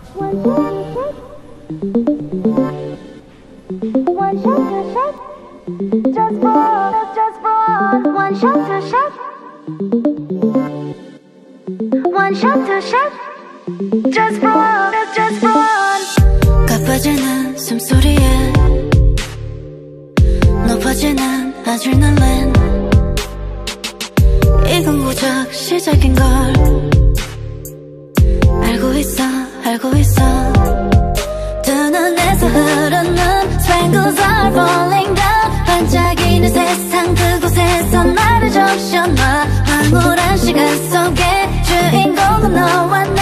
One shot to shot, just for one shot to shot. One shot to shot, just for one. 가빠지는 숨소리에 높아지는 아드레날린. 이건 고작 시작인걸. 알고 있어, 알고 있어. 두 눈에서 흐르는 spangles are falling down. 반짝이는 세상 그곳에서 나를 적셔놔. 황홀한 시간 속에 주인공은 너와 나.